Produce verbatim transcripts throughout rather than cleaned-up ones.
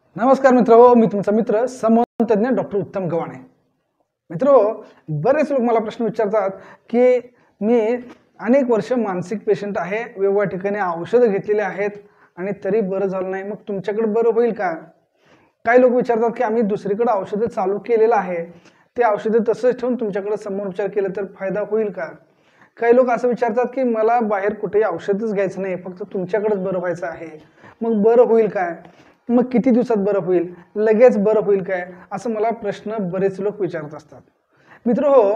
नमस्कार मित्रो, मी तुमचा मित्र संमोहन तज्ञ डॉक्टर उत्तम गवाणे. मित्रो, बरेच लोक मला प्रश्न विचारतात की मी अनेक वर्ष मानसिक पेशंट आहे, वेगवेगळ्या ठिकाणी औषधं घेतलेली आहेत आणि तरी बरं झालं नाही, मग तुमच्याकडे बरं होईल का? काही लोक विचारतात की आम्ही दुसरीकडे औषधं चालू केलेलं आहे, ते औषधं तसंच ठेवून तुमच्याकडे समोर उपचार केले तर फायदा होईल का? काही लोक असं विचारतात की मला बाहेर कुठेही औषधच घ्यायचं नाही, फक्त तुमच्याकडेच बरं व्हायचं आहे, मग बरं होईल काय? मग किती दिवसात बरं होईल, लगेच बरं होईल काय, असं मला प्रश्न बरेच लोक विचारत असतात. मित्र हो,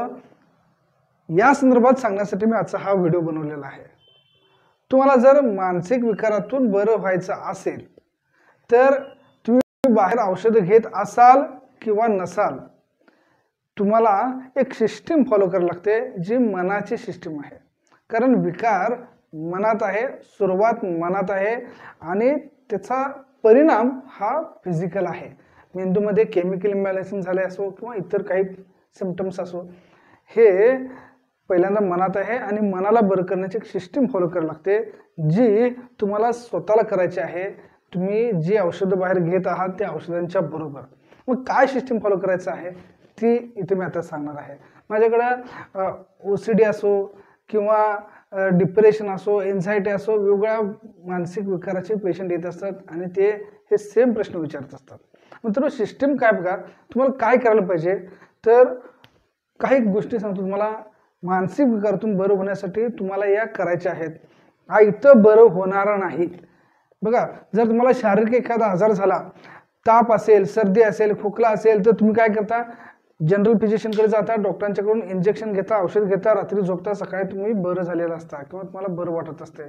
या संदर्भात सांगण्यासाठी मी आजचा हा व्हिडिओ बनवलेला आहे. तुम्हाला जर मानसिक विकारातून बरं व्हायचं असेल तर तुम्ही बाहेर औषध घेत असाल किंवा नसाल, तुम्हाला एक सिस्टीम फॉलो करावी लागते, जी मनाची सिस्टीम आहे. कारण विकार मनात आहे, सुरुवात मनात आहे आणि त्याचा परिणाम हा फिजिकल आहे. मेंदूमध्ये केमिकल इम्बॅलन्सिंग झाले असो किंवा इतर काही सिम्पटम्स असो, हे पहिल्यांदा मनात आहे आणि मनाला बरं करण्याची एक सिस्टीम फॉलो करावी लागते, जी तुम्हाला स्वतःला करायची आहे. तुम्ही जी औषधं बाहेर घेत आहात त्या औषधांच्या बरोबर. मग काय सिस्टीम फॉलो करायचं आहे ती इथे मी आता सांगणार आहे. माझ्याकडं ओ सी डी असो किंवा डिप्रेशन असो, एन्झायटी असो, वेगवेगळ्या मानसिक विकाराचे पेशंट येत असतात आणि ते हे सेम प्रश्न विचारत असतात. मग तर सिस्टीम काय बघा, तुम्हाला काय करायला पाहिजे तर काही गोष्टी सांगतो तुम्हाला. मानसिक विकारातून बरं होण्यासाठी तुम्हाला या करायच्या आहेत. हा इथं बरं होणार नाही. बघा, जर तुम्हाला शारीरिक एखादा आजार झाला, ताप असेल, सर्दी असेल, खोकला असेल, तर तुम्ही काय करता, जनरल फिजिशियनकडे जाता, डॉक्टरांच्याकडून इंजेक्शन घेता, औषध घेता, रात्री झोपता, सकाळी तुम्ही बरं झालेलं असता किंवा तुम्हाला बरं वाटत असते.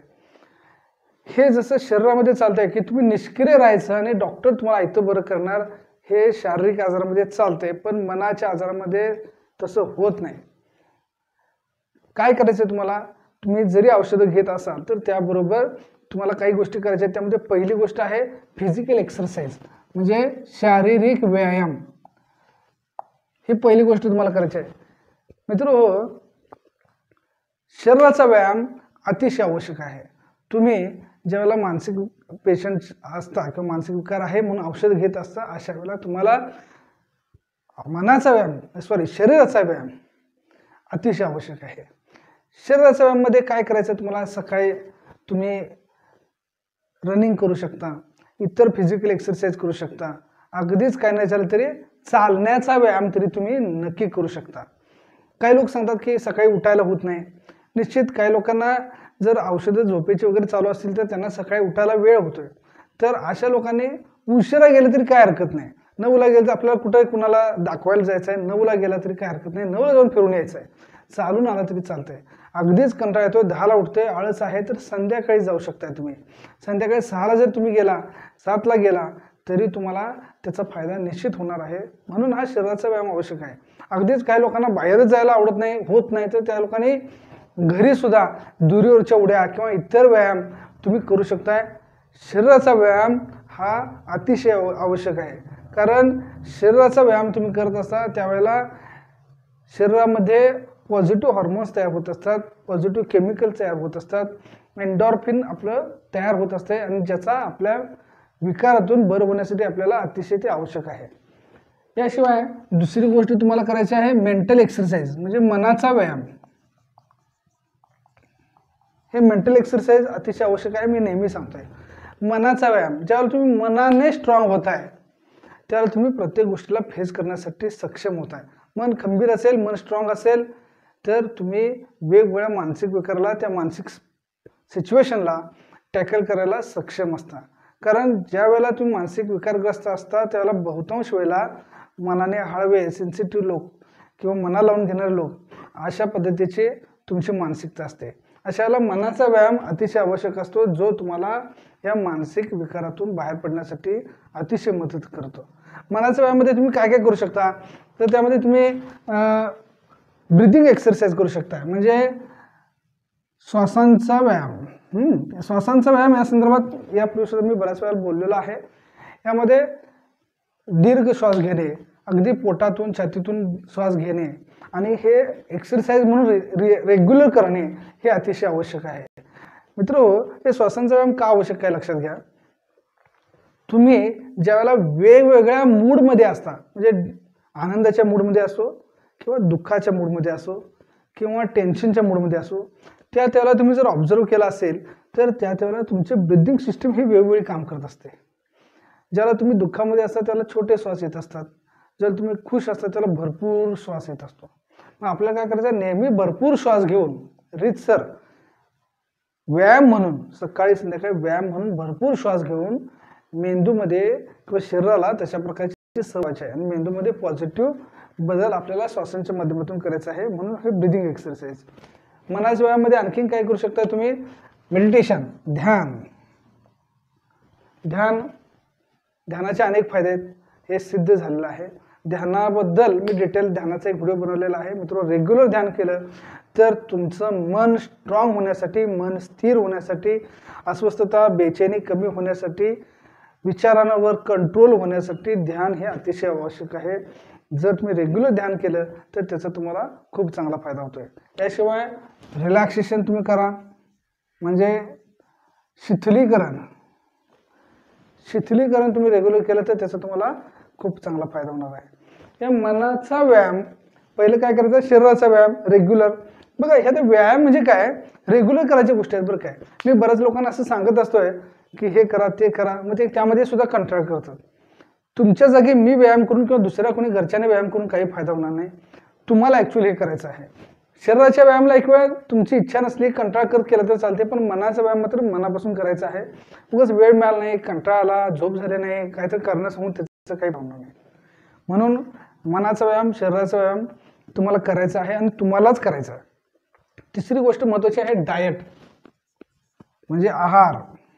हे जसं शरीरामध्ये चालतंय की तुम्ही निष्क्रिय राहायचं आणि डॉक्टर तुम्हाला इथं बरं करणार, हे शारीरिक आजारामध्ये चालतंय, पण मनाच्या आजारामध्ये तसं होत नाही. काय करायचं तुम्हाला, तुम्ही जरी औषधं घेत असाल तर त्याबरोबर तुम्हाला काही गोष्टी करायच्या आहेत. त्यामध्ये पहिली गोष्ट आहे फिजिकल एक्सरसाइज, म्हणजे शारीरिक व्यायाम. ही पहिली गोष्ट तुम्हाला करायची आहे. मित्रो, शरीराचा व्यायाम अतिशय आवश्यक आहे. तुम्ही ज्यावेळेला मानसिक पेशंट असता किंवा मानसिक विकार आहे म्हणून औषध घेत असता, अशा वेळेला तुम्हाला मनाचा व्यायाम सॉरी शरीराचा व्यायाम अतिशय आवश्यक आहे. शरीराच्या व्यायामामध्ये काय करायचं तुम्हाला, सकाळी तुम्ही रनिंग करू शकता, इतर फिजिकल एक्सरसाइज करू शकता, अगदीच काय नाही झालं तरी चालण्याचा व्यायाम तरी तुम्ही नक्की करू शकता. काही लोक सांगतात की सकाळी उठायला होत नाही. निश्चित काही लोकांना जर औषधं झोपेची वगैरे चालू असतील तर त्यांना सकाळी उठायला वेळ होतोय, तर अशा लोकांनी उशिरा गेलं तरी काय हरकत नाही. नऊला गेलं तर आपल्याला कुठे कुणाला दाखवायला जायचं आहे, नऊला गेला तरी काय हरकत नाही, नऊला जाऊन फिरून यायचं आहे, चालून आला तरी चालतंय. अगदीच कंटाळा येतोय, दहाला उठतोय, आळस आहे, तर संध्याकाळी जाऊ शकताय तुम्ही. संध्याकाळी सहाला जर तुम्ही गेला, सातला गेला तरी तुम्हाला त्याचा फायदा निश्चित होणार आहे. म्हणून हा शरीराचा व्यायाम आवश्यक आहे. अगदीच काही लोकांना बाहेरच जायला आवडत नाही, होत नाही, तर त्या लोकांनी घरी सुद्धा दुरीवरच्या उड्या किंवा इतर व्यायाम तुम्ही करू शकताय. शरीराचा व्यायाम हा अतिशय आवश्यक आहे. कारण शरीराचा व्यायाम तुम्ही करत असता त्यावेळेला शरीरामध्ये पॉझिटिव्ह हार्मोन्स तयार होत असतात, पॉझिटिव्ह केमिकल तयार होत असतात, एन्डॉर्फिन आपलं तयार होत असते आणि ज्याचा आपल्या विकारातून बरं होण्यासाठी आपल्याला अतिशय ते आवश्यक आहे. याशिवाय दुसरी गोष्ट तुम्हाला करायची आहे मेंटल एक्सरसाइज, म्हणजे मनाचा व्यायाम. हे मेंटल एक्सरसाइज अतिशय आवश्यक आहे. मी नेहमी सांगतोय मनाचा व्यायाम. ज्यावेळेला तुम्ही मनाने स्ट्रॉंग होताय त्यावेळेला तुम्ही प्रत्येक गोष्टीला फेस करण्यासाठी सक्षम होताय. मन खंबीर असेल, मन स्ट्रॉंग असेल तर तुम्ही वेगवेगळ्या मानसिक विकाराला, त्या मानसिक सिच्युएशनला टॅकल करायला सक्षम असता. कारण ज्या वेळेला तुम्ही मानसिक विकारग्रस्त असता त्यावेळेला बहुतांश वेळेला मनाने हळवे, सेन्सिटिव्ह लोक किंवा मना लावून घेणारे लोक, अशा पद्धतीची तुमची मानसिकता असते. अशा वेळेला मनाचा व्यायाम अतिशय आवश्यक असतो, जो तुम्हाला या मानसिक विकारातून बाहेर पडण्यासाठी अतिशय मदत करतो. मनाच्या व्यायामामध्ये तुम्ही काय काय करू शकता, तर त्यामध्ये तुम्ही ब्रीदिंग एक्सरसाइज करू शकता, म्हणजे श्वासांचा व्यायाम. हम्म श्वासांचा व्यायाम या संदर्भात या प्रश्नात मी बऱ्याच वेळा बोललेलो आहे. यामध्ये दीर्घ श्वास घेणे, अगदी पोटातून छातीतून श्वास घेणे आणि हे एक्सरसाइज म्हणून रे रेग्युलर करणे हे अतिशय आवश्यक आहे. मित्रो, हे श्वासांचा व्यायाम का आवश्यक आहे लक्षात घ्या. तुम्ही ज्यावेळेला वेगवेगळ्या मूडमध्ये असता, म्हणजे आनंदाच्या मूडमध्ये असो किंवा दुःखाच्या मूडमध्ये असो किंवा टेन्शनच्या मूडमध्ये असो, त्या त्यावेळेला तुम्ही जर ऑब्झर्व केला असेल तर त्या त्यावेळेला तुमची ब्रिदिंग सिस्टीम ही वेगवेगळी काम करत असते. ज्याला तुम्ही दुःखामध्ये असता त्याला छोटे श्वास येत असतात, जर तुम्ही खुश असता त्याला भरपूर श्वास येत असतो. मग आपल्याला काय करायचं, नेहमी भरपूर श्वास घेऊन रीतसर व्यायाम म्हणून, सकाळी संध्याकाळी व्यायाम म्हणून भरपूर श्वास घेऊन मेंदूमध्ये किंवा शरीराला तशा प्रकारची सवय आहे आणि मेंदूमध्ये पॉझिटिव्ह बदल आपल्याला श्वासांच्या माध्यमातून करायचा आहे. म्हणून हे ब्रिदिंग एक्सरसाइज. मनाच्या व्यायामामध्ये आणखीन काय करू शकता तुम्ही, मेडिटेशन, ध्यान. ध्यान ध्यानाचे अनेक फायदे आहेत, हे सिद्ध झालेलं आहे. ध्यानाबद्दल मी डिटेल ध्यानाचा एक व्हिडिओ बनवलेला आहे. मित्र, रेग्युलर ध्यान केलं तर तुमचं मन स्ट्रॉंग होण्यासाठी, मन स्थिर होण्यासाठी, अस्वस्थता बेचैनी कमी होण्यासाठी, विचारांवर कंट्रोल होण्यासाठी ध्यान हे अतिशय आवश्यक आहे. जर तुम्ही रेग्युलर ध्यान केलं तर त्याचा तुम्हाला खूप चांगला फायदा होतोय. याशिवाय रिलॅक्सेशन तुम्ही करा, म्हणजे शिथिलीकरण. शिथिलीकरण तुम्ही रेग्युलर केलं तर त्याचा तुम्हाला खूप चांगला फायदा होणार आहे. या मनाचा व्यायाम, पहिलं काय करायचं, शरीराचा व्यायाम रेग्युलर. बघा, ह्या व्यायाम म्हणजे काय, रेग्युलर करायच्या गोष्टी आहेत बरं काय. मी बऱ्याच लोकांना असं सांगत असतोय की हे करा ते करा, मग ते त्यामध्ये सुद्धा कंटाळ करतात. तुमच्या जागी मी व्यायाम करून किंवा दुसऱ्या कोणी घरच्याने व्यायाम करून काही फायदा होणार नाही. तुम्हाला ॲक्च्युली हे करायचं आहे. शरीराच्या व्यायामला एक वेळ तुमची इच्छा नसली, कंटाळ कर केलं तर चालते, पण मनाचा व्यायाम मात्र मनापासून करायचा आहे. उगाच वेळ मिळाला नाही, कंटाळा आला, झोप झाले नाही, काहीतरी करणं सांगून त्याचं काही भावना नाही. म्हणून मनाचा व्यायाम, शरीराचा व्यायाम तुम्हाला करायचा आहे आणि तुम्हालाच करायचा आहे. तिसरी गोष्ट महत्त्वाची आहे, डाएट म्हणजे आहार.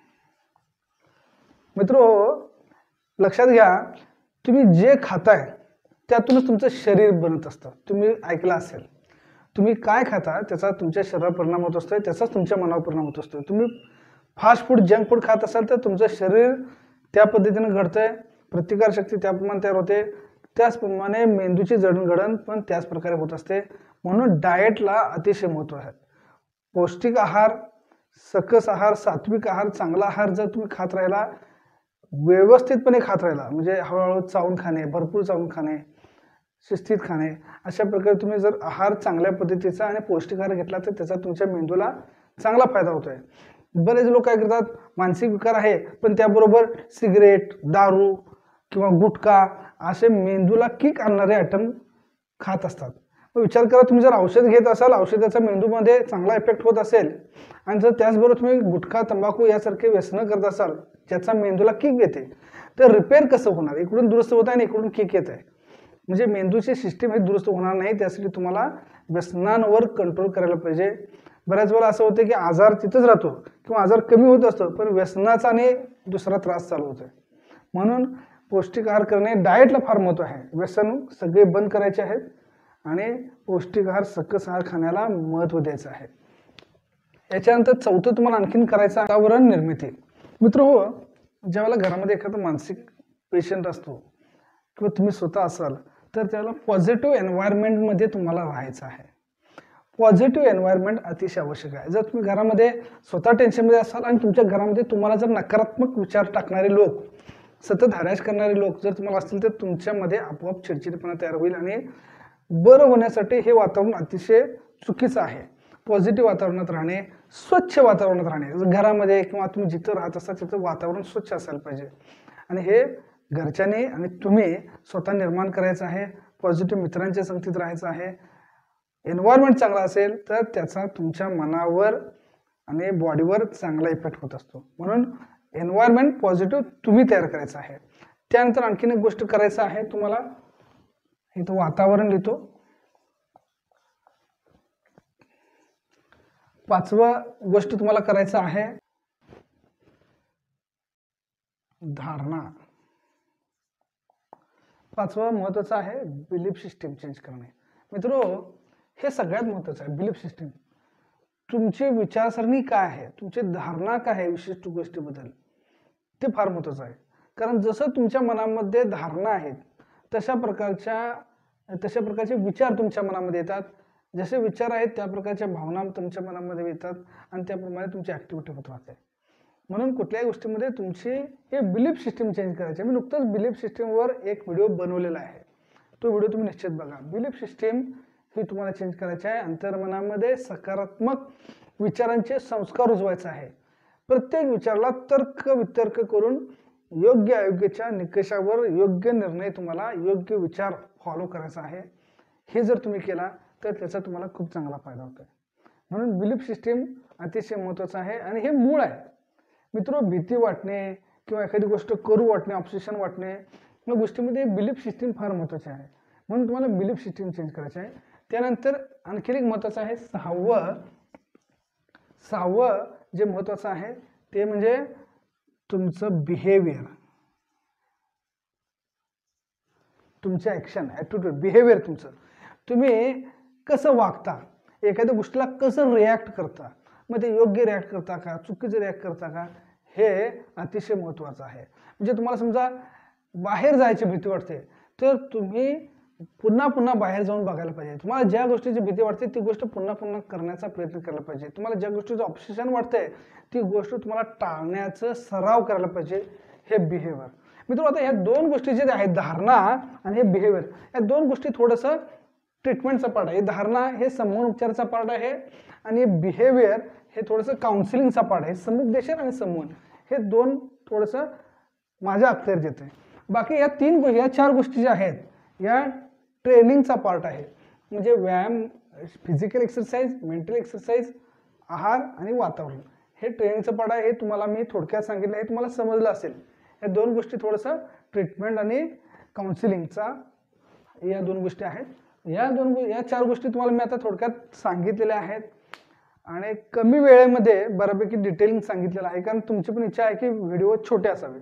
मित्रो, लक्षात घ्या, तुम्ही जे खाताय त्यातूनच तुमचं शरीर बनत असतं. तुम्ही ऐकलं असेल, तुम्ही काय खाता त्याचा तुमच्या शरीरावर परिणाम होत असतो, त्याचाच तुमच्या मनावर परिणाम होत असतो. तुम्ही फास्ट फूड, जंक फूड खात असाल तर तुमचं शरीर त्या पद्धतीनं घडतंय, प्रतिकारशक्ती त्याप्रमाणे तयार होते, त्याचप्रमाणे मेंदूची जडणघडण पण त्याच प्रकारे होत असते. म्हणून डाएटला अतिशय महत्त्व आहे. पौष्टिक आहार, सकस आहार, सात्विक आहार, चांगला आहार जर तुम्ही खात राहिला, व्यवस्थितपणे खात राहिला, म्हणजे हळूहळू चावून खाणे, भरपूर चावून खाणे, शिस्तीत खाणे, अशा प्रकारे तुम्ही जर आहार चांगल्या पद्धतीचा आणि पौष्टिक आहार घेतला तर त्याचा तुमच्या मेंदूला चांगला फायदा होतोय. बरेच लोक काय करतात, मानसिक विकार आहे पण त्याबरोबर सिगरेट, दारू किंवा गुटखा असे मेंदूला किक आणणारे आयटम खात असतात. मग विचार करा, तुम्ही जर औषध घेत असाल, औषधाचा मेंदूमध्ये चांगला इफेक्ट होत असेल आणि जर त्याचबरोबर तुम्ही गुटखा, तंबाखू यासारखे व्यसनं करत असाल ज्याचा मेंदूला किक येते, तर रिपेअर कसं होणार. इकडून दुरुस्त होत आहे आणि इकडून किक येत आहे, म्हणजे मेंदूची सिस्टीम हे दुरुस्त होणार नाही. त्यासाठी तुम्हाला व्यसनांवर कंट्रोल करायला पाहिजे. बऱ्याच वेळा असं होतं की आजार तिथंच राहतो किंवा आजार कमी होत असतो, पण व्यसनाचा आणि दुसरा त्रास चालू होतोय. म्हणून पौष्टिक आहार करणे, डाएटला फार महत्त्व आहे. व्यसन सगळे बंद करायचे आहेत आणि पौष्टिक आहार, सकस आहार खाण्याला महत्त्व द्यायचं आहे. याच्यानंतर चौथं तुम्हाला आणखीन करायचं, वातावरण निर्मिती. मित्र हो, ज्यावेळेला घरामध्ये एखादा मानसिक पेशंट असतो किंवा तुम्ही स्वतः असाल तर त्याला पॉझिटिव्ह एन्व्हायरमेंटमध्ये तुम्हाला राहायचं आहे. पॉझिटिव्ह एन्व्हायरमेंट अतिशय आवश्यक आहे. जर तुम्ही घरामध्ये स्वतः टेन्शनमध्ये असाल आणि तुमच्या घरामध्ये तुम्हाला जर नकारात्मक विचार टाकणारे लोक, सतत हॅरॅश करणारे लोक जर तुम्हाला असतील तर तुमच्यामध्ये आपोआप चिडचिडपणा तयार होईल आणि बरं होण्यासाठी हे वातावरण अतिशय चुकीचं आहे. पॉझिटिव्ह वातावरणात राहणे, स्वच्छ वातावरणात राहणे, घरामध्ये किंवा तुम्ही जिथं राहत असता तिथं वातावरण स्वच्छ असायला पाहिजे आणि हे घरच्यांनी आणि तुम्ही स्वतः निर्माण करायचं आहे. पॉझिटिव्ह मित्रांच्या संगतीत राहायचं आहे. एन्व्हायरमेंट चांगला असेल तर त्याचा तुमच्या मनावर आणि बॉडीवर चांगला इफेक्ट होत असतो. म्हणून एन्व्हायरमेंट पॉझिटिव्ह तुम्ही तयार करायचं आहे. त्यानंतर आणखीन एक गोष्ट करायचं आहे तुम्हाला, इथं वातावरण लिहितो. पाचवा गोष्ट तुम्हाला करायचं आहे धारणा. पाचवा महत्त्वाचा आहे बिलीफ सिस्टीम चेंज करणे. मित्रो, हे सगळ्यात महत्त्वाचं आहे. बिलीफ सिस्टीम, तुमची विचारसरणी काय आहे, तुमची धारणा काय आहे विशिष्ट गोष्टीबद्दल, ते फार महत्त्वाचं आहे. कारण जसं तुमच्या मनामध्ये धारणा आहेत तशा प्रकारच्या तशा प्रकारचे विचार तुमच्या मनामध्ये येतात. जसे विचार आहेत त्या प्रकारच्या भावना तुमच्या मनामध्ये येतात आणि त्याप्रमाणे तुमची ॲक्टिव्हिटी होत राहते. म्हणून कुठल्याही गोष्टीमध्ये तुमची हे बिलीफ सिस्टीम चेंज करायची. मी नुकतंच बिलीफ सिस्टीमवर एक व्हिडिओ बनवलेला आहे, तो व्हिडिओ तुम्ही निश्चित बघा. बिलीफ सिस्टीम ही तुम्हाला चेंज करायची आहे. अंतर्मनामध्ये सकारात्मक विचारांचे संस्कार रुजवायचे आहे. प्रत्येक विचाराला तर्क वितर्क करून योग्य अयोग्याच्या निकषावर योग्य निर्णय, तुम्हाला योग्य विचार फॉलो करायचा आहे. हे जर तुम्ही केला तर त्याचा तुम्हाला खूप चांगला फायदा होतो. म्हणून बिलीफ सिस्टीम अतिशय महत्त्वाचं आहे आणि हे मूळ आहे. मित्र, भीती वाटणे किंवा एखादी गोष्ट करू वाटणे, ऑब्सेशन वाटणे, या गोष्टीमध्ये बिलीफ सिस्टीम फार महत्त्वाचे आहे. म्हणून तुम्हाला बिलीफ सिस्टीम चेंज करायचे आहे. त्यानंतर आणखी एक महत्त्वाचं आहे, सहावं सहावं जे महत्त्वाचं आहे ते म्हणजे तुमचं बिहेवियर, तुमचे ॲक्शन, ॲटिट्यूड, बिहेवियर. तुमचं तुम्ही कसं वागता, एखाद्या गोष्टीला कसं रिॲक्ट करता, मग ते योग्य रिॲक्ट करता का, चुकीचं रिॲक्ट करता का, हे अतिशय महत्त्वाचं आहे. म्हणजे तुम्हाला समजा बाहेर जायची भीती वाटते तर तुम्ही पुन्हा पुन्हा बाहेर जाऊन बघायला पाहिजे. तुम्हाला ज्या गोष्टीची भीती वाटते ती गोष्ट पुन्हा पुन्हा करण्याचा प्रयत्न करायला पाहिजे. तुम्हाला ज्या गोष्टीचं ऑब्सेशन वाटतंय ती गोष्ट तुम्हाला टाळण्याचा सराव करायला पाहिजे. हे बिहेवियर. मित्र, आता ह्या दोन गोष्टी जे आहेत, धारणा आणि हे बिहेवियर, या दोन गोष्टी थोडंसं ट्रीटमेंटचा पार्ट आहे. धारणा हे समूह उपचाराचा पार्ट आहे आणि बिहेवियर हे थोडंसं काउन्सिलिंगचा पार्ट आहे. समुपदेशन आणि समूह हे दोन थोडंसं माझ्या अखत्यारीत येते. बाकी या तीन गोष्टी, या चार गोष्टी ज्या आहेत या ट्रेनिंगचा पार्ट आहे. म्हणजे व्यायाम, फिजिकल एक्सरसाइज, मेंटल एक्सरसाइज, आहार आणि वातावरण हे ट्रेनिंगचं पार्ट आहे. हे तुम्हाला मी थोडक्यात सांगितलं, हे तुम्हाला समजलं असेल. या दोन गोष्टी थोडंसं ट्रीटमेंट आणि काउन्सिलिंगचा या दोन गोष्टी आहेत. या दोन या चार गोष्टी तुम्हाला मी आता थोडक्यात सांगितलेल्या आहेत आणि कमी वेळेमध्ये बऱ्यापैकी डिटेलिंग सांगितलेलं आहे, कारण तुमची पण इच्छा आहे की व्हिडिओ छोटे असावे.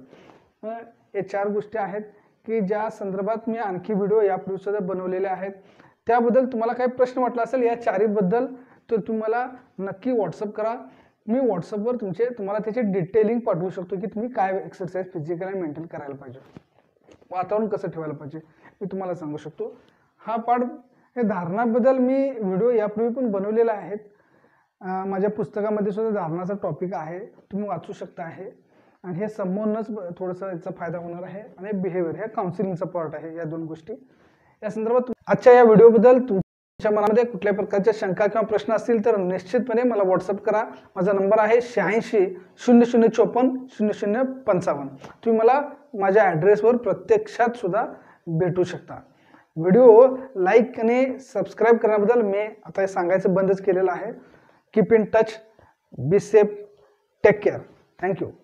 हे चार गोष्टी आहेत की ज्या संदर्भात मी आणखी व्हिडिओ यापूर्वी सुद्धा बनवलेले आहेत. त्याबद्दल तुम्हाला काही प्रश्न वाटला असेल या चारीबद्दल तर तुम्हाला नक्की व्हॉट्सअप करा. मी व्हॉट्सअपवर तुमचे तुम्हाला त्याचे डिटेलिंग पाठवू शकतो की तुम्ही काय एक्सरसाइज फिजिकल आणि मेंटल करायला पाहिजे, वातावरण कसं ठेवायला पाहिजे, मी तुम्हाला सांगू शकतो. हा पार्ट, हे धारणाबद्दल मी व्हिडिओ यापूर्वी पण बनवलेला आहेत. माझ्या पुस्तकामध्ये सुद्धा धारणाचा टॉपिक आहे, तुम्ही वाचू शकता आहे. आणि हे समोरच थोडंसं याचा फायदा होणार आहे. आणि बिहेवियर हे काउन्सिलिंगचा पार्ट आहे. या दोन गोष्टी या संदर्भात आजच्या या व्हिडिओबद्दल तुमच्या मनामध्ये कुठल्या प्रकारच्या शंका किंवा प्रश्न असतील तर निश्चितपणे मला व्हॉट्सअप करा. माझा नंबर आहे शहाऐंशी शून्य शून्य चोपन्न शून्य शून्य पंचावन्न. तुम्ही मला माझ्या ॲड्रेसवर प्रत्यक्षात सुद्धा भेटू शकता. व्हिडिओ लाईक आणि सबस्क्राईब करण्याबद्दल मी आता सांगायचं बंदच केलेलं आहे. Keep in touch, be safe, take care. Thank you.